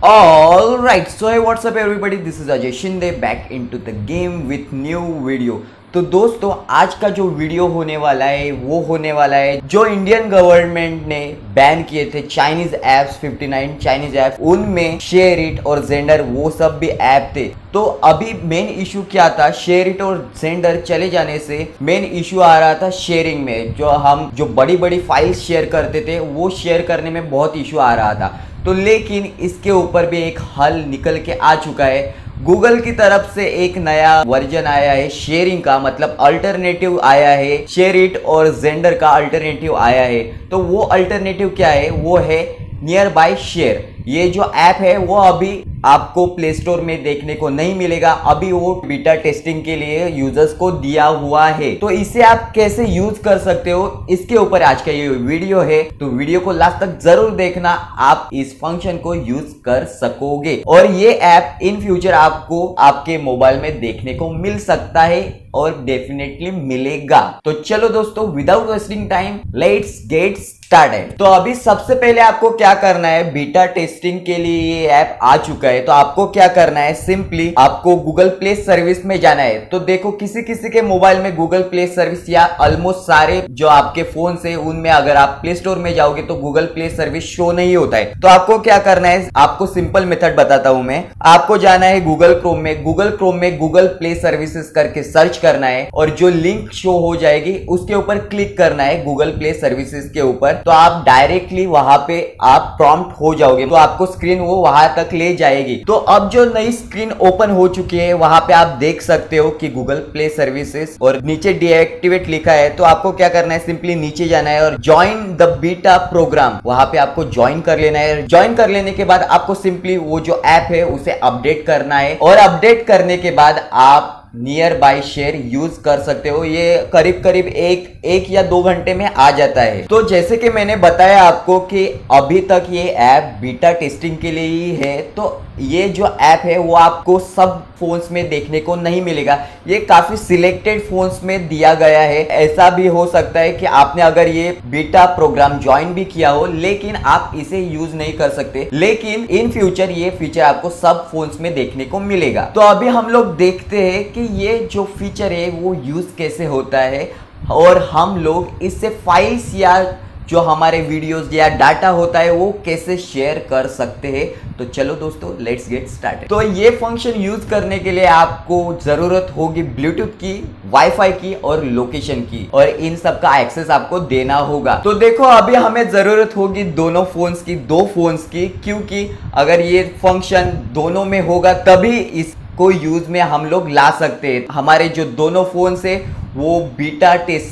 All right, so hey, what's up everybody? This is Ajay Shinde back into the game with new video. तो दोस्तों आज का जो video होने वाला है वो होने वाला है जो इंडियन गवर्नमेंट ने बैन किए थे चाइनीज ऐप्स 59 चाइनीज ऐप, उनमें शेयर इट और जेंडर वो सब भी ऐप थे। तो अभी मेन इशू क्या था, शेयर इट और जेंडर चले जाने से मेन इशू आ रहा था शेयरिंग में। जो बड़ी बड़ी फाइल्स शेयर करते थे वो शेयर करने में बहुत इशू आ रहा था। तो लेकिन इसके ऊपर भी एक हल निकल के आ चुका है। गूगल की तरफ से एक नया वर्जन आया है शेयरिंग का, मतलब अल्टरनेटिव आया है, शेयर इट और जेंडर का अल्टरनेटिव आया है। तो वो अल्टरनेटिव क्या है, वो है नियर बाय शेयर। ये जो ऐप है वो अभी आपको प्ले स्टोर में देखने को नहीं मिलेगा, अभी वो बीटा टेस्टिंग के लिए यूजर्स को दिया हुआ है। तो इसे आप कैसे यूज कर सकते हो, इसके ऊपर आज का ये वीडियो है। तो वीडियो को लास्ट तक जरूर देखना, आप इस फंक्शन को यूज कर सकोगे और ये ऐप इन फ्यूचर आपको आपके मोबाइल में देखने को मिल सकता है और डेफिनेटली मिलेगा। तो चलो दोस्तों, without wasting time let's get started. तो अभी सबसे पहले आपको क्या करना है, बीटा टेस्टिंग के लिए ये ऐप आ चुका है। तो आपको क्या करना है, सिंपली आपको गूगल प्ले सर्विस में जाना है। तो देखो किसी किसी के मोबाइल में गूगल प्ले सर्विस या ऑलमोस्ट सारे जो आपके फोन से उनमें अगर आप प्ले स्टोर में जाओगे तो गूगल प्ले सर्विस शो नहीं होता है। तो आपको क्या करना है, आपको सिंपल मेथड बताता हूं मैं। आपको जाना है गूगल क्रोम में, गूगल प्ले सर्विसेज करके सर्च करना है और जो लिंक शो हो जाएगी उसके ऊपर क्लिक करना है गूगल प्ले सर्विसेज के ऊपर। तो आप डायरेक्टली वहां पे आप प्रॉम्प्ट हो जाओगे, तो आपको स्क्रीन वो वहां तक ले जाएगी। तो अब जो नई स्क्रीन ओपन हो चुकी है वहां पे आप देख सकते हो कि गूगल प्ले सर्विसेज और नीचे डीएक्टिवेट लिखा है। तो आपको क्या करना है, सिंपली नीचे जाना है और ज्वाइन द बीटा प्रोग्राम, वहां पे आपको ज्वाइन कर लेना है। ज्वाइन कर लेने के बाद आपको सिंपली वो जो ऐप है उसे अपडेट करना है और अपडेट करने के बाद आप नियर बाय शेयर यूज कर सकते हो। ये करीब करीब एक या 2 घंटे में आ जाता है। तो जैसे कि मैंने बताया आपको कि अभी तक ये ऐप बीटा टेस्टिंग के लिए ही है। तो ये जो ऐप है वो आपको सब फोन्स में देखने को नहीं मिलेगा, ये काफी सिलेक्टेड फोन्स में दिया गया है। ऐसा भी हो सकता है कि आपने अगर ये बीटा प्रोग्राम ज्वाइन भी किया हो लेकिन आप इसे यूज नहीं कर सकते, लेकिन इन फ्यूचर ये फीचर आपको सब फोन्स में देखने को मिलेगा। तो अभी हम लोग देखते हैं कि ये जो फीचर है वो यूज कैसे होता है और हम लोग इससे फाइल्स या जो हमारे वीडियोस या डाटा होता है वो कैसे शेयर कर सकते हैं। तो चलो दोस्तों, लेट्स गेट स्टार्टेड। तो ये फंक्शन यूज करने के लिए आपको जरूरत होगी ब्लूटूथ की, वाईफाई की और लोकेशन की, और इन सब का एक्सेस आपको देना होगा। तो देखो अभी हमें जरूरत होगी दोनों फोन्स की, 2 फोन्स की, क्योंकि अगर ये फंक्शन दोनों में होगा तभी इसको यूज में हम लोग ला सकते हैं। हमारे जो दोनों फोन से वो बीटा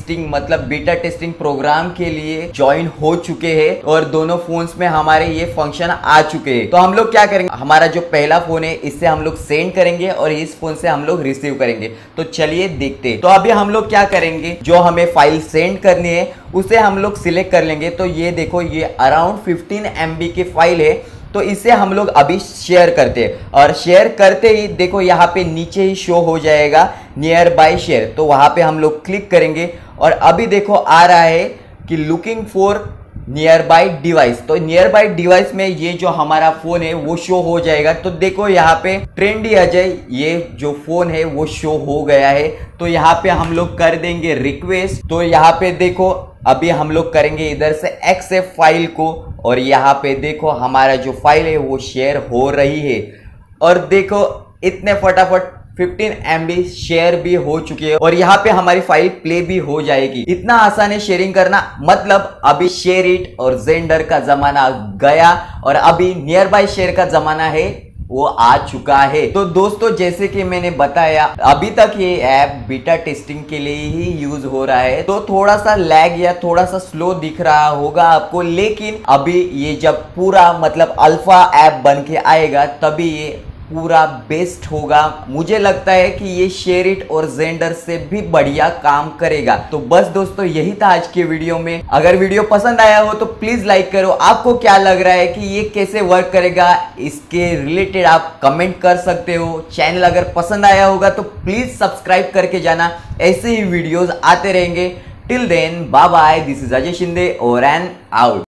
टेस्टिंग प्रोग्राम के लिए ज्वाइन हो चुके हैं और दोनों फोन्स में हमारे ये फंक्शन आ चुके हैं। तो हम लोग क्या करेंगे, हमारा जो पहला फोन है इससे हम लोग सेंड करेंगे और इस फोन से हम लोग रिसीव करेंगे। तो चलिए देखते हैं। तो अभी हम लोग क्या करेंगे, जो हमें फाइल सेंड करनी है उसे हम लोग सिलेक्ट कर लेंगे। तो ये देखो, ये अराउंड 15 MB की फाइल है। तो इसे हम लोग अभी शेयर करते हैं और शेयर करते ही देखो यहाँ पे नीचे ही शो हो जाएगा नियर बाय शेयर। तो वहां पे हम लोग क्लिक करेंगे और अभी देखो आ रहा है कि looking for nearby device. तो नियर बाय डिवाइस में ये जो हमारा फोन है वो शो हो जाएगा। तो देखो यहाँ पे ट्रेंडी अजय ये जो फोन है वो शो हो गया है। तो यहाँ पे हम लोग कर देंगे रिक्वेस्ट। तो यहाँ पे देखो अभी हम लोग करेंगे इधर से एक्सेप्ट फाइल को और यहाँ पे देखो हमारा जो फाइल है वो शेयर हो रही है। और देखो इतने फटाफट 15 MB शेयर भी हो चुकी है और यहाँ पे हमारी फाइल प्ले भी हो जाएगी। इतना आसान है शेयरिंग करना, मतलब अभी शेयर इट और जेंडर का जमाना गया और अभी नियर बाय शेयर का जमाना है वो आ चुका है। तो दोस्तों जैसे कि मैंने बताया अभी तक ये ऐप बीटा टेस्टिंग के लिए ही यूज हो रहा है। तो थोड़ा सा लैग या थोड़ा सा स्लो दिख रहा होगा आपको, लेकिन अभी ये जब पूरा मतलब अल्फा ऐप बन के आएगा तभी ये पूरा बेस्ट होगा। मुझे लगता है कि ये शेयर इट और जेंडर से भी बढ़िया काम करेगा। तो बस दोस्तों यही था आज के वीडियो में। अगर वीडियो पसंद आया हो तो प्लीज लाइक करो। आपको क्या लग रहा है कि ये कैसे वर्क करेगा, इसके रिलेटेड आप कमेंट कर सकते हो। चैनल अगर पसंद आया होगा तो प्लीज सब्सक्राइब करके जाना, ऐसे ही वीडियोस आते रहेंगे। Till then bye bye, this is Ajay Shinde और एन आउट।